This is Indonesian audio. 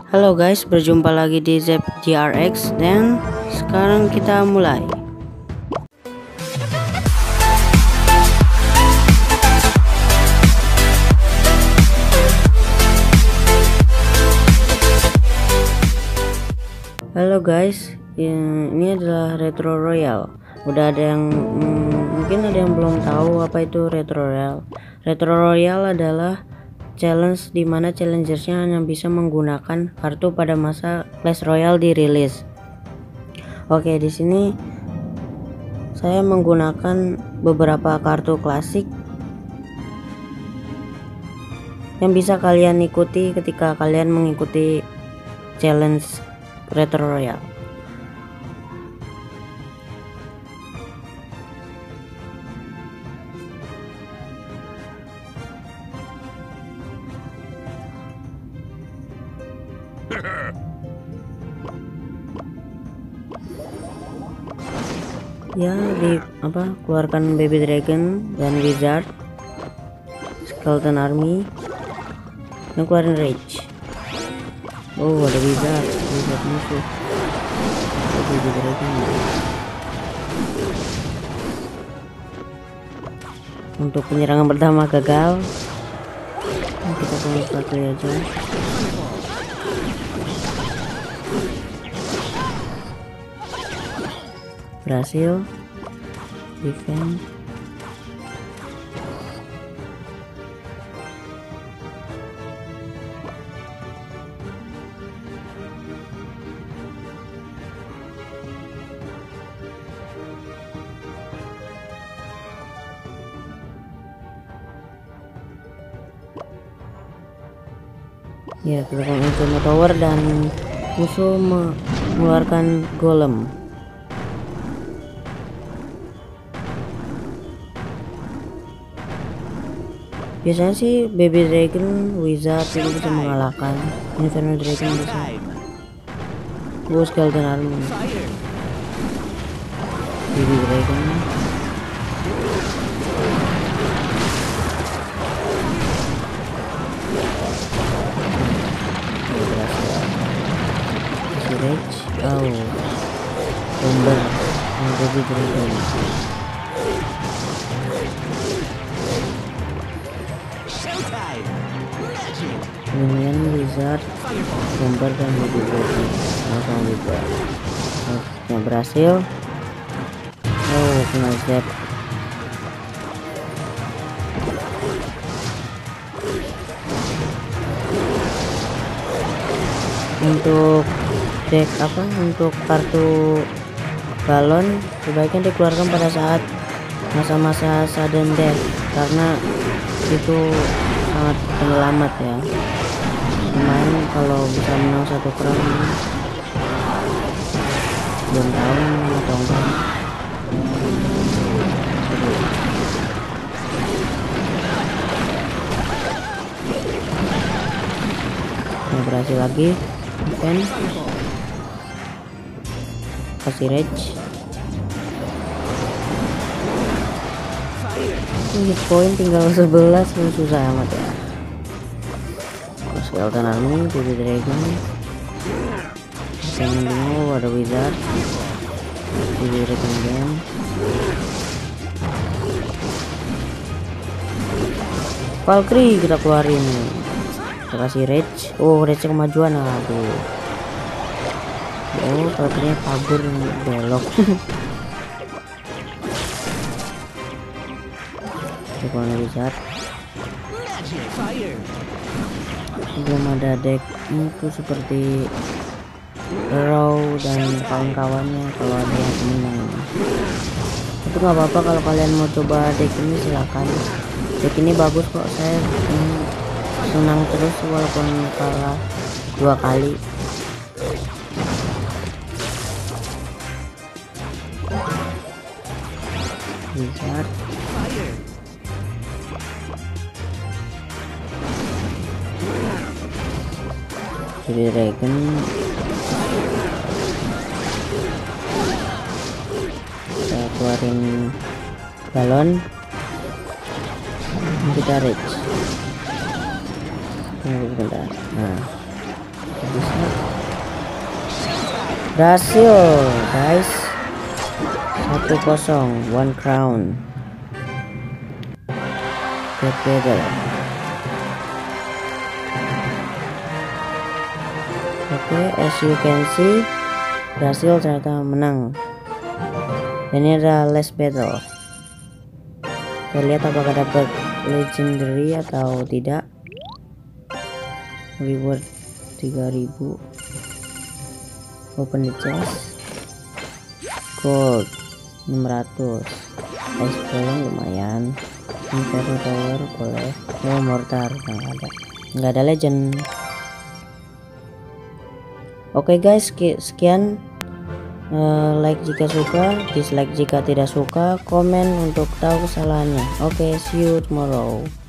Halo guys, berjumpa lagi di ZGRX dan sekarang kita mulai. Halo guys, ini adalah Retro Royale. Udah ada yang mungkin ada yang belum tahu apa itu Retro Royale. Retro Royale adalah challenge di mana challengersnya hanya bisa menggunakan kartu pada masa Clash Royale dirilis. Oke, di sini saya menggunakan beberapa kartu klasik yang bisa kalian ikuti ketika kalian mengikuti challenge Retro Royale. Ya, keluarkan Baby Dragon dan Wizard, Skeleton Army, dan keluarin Rage. Oh, ada Wizard musuh. Baby Dragon. Untuk penyerangan pertama gagal. Kita pulang sekali aja. Berhasil. Defense. Ya, kita mencoba tower dan musuh mengeluarkan golem. Biasanya sih Baby Dragon, Wizard itu bisa mengalahkan. Inferno Dragon bisa. Skeleton Army. Baby Dragon. Rage. Oh, Bomber. Baby Dragon. Kemudian Wizard, Bomber dan Baby Dragon langsung juga. Yang berhasil. Oh, kena zap. Untuk deck untuk kartu balon sebaiknya dikeluarkan pada saat masa-masa sudden death karena itu sangat penyelamat ya. Lumayan kalau bisa menang satu perang. Belum tahu atau enggak. Berhasil lagi. Kasih Rage. Hit point tinggal 11, susah amat ya. Skeleton Army, Baby Dragon. Ada Wizard, Baby Dragon again. Valkyrie kita keluarin. Kita kasih Rage. Oh, Rage kemajuan. Aduh. Oh, Valkyrie kabur belok. Kita Wizard. Belum ada deck itu seperti Raw dan kawan-kawannya. Kalau ada yang menang itu nggak apa-apa. Kalau kalian mau coba deck ini silakan. Deck ini bagus kok, saya senang terus walaupun kalah 2 kali. Wizard. Baby Dragon. Kita keluarin balon. Kita Rage. Bentar. Nah, bisa Berhasil guys, 1-0, 1 crown. Get better. Oke, as you can see, berhasil ternyata menang. Dan ini ada last battle. Kita lihat apakah dapat legendary atau tidak. Reward 3000. Open the chest. Gold 600. Ice Golem lumayan. Inferno Tower boleh. Oh, Mortar nggak ada legend. Oke guys, sekian. Like jika suka, dislike jika tidak suka, komen untuk tahu kesalahannya. Oke, see you tomorrow.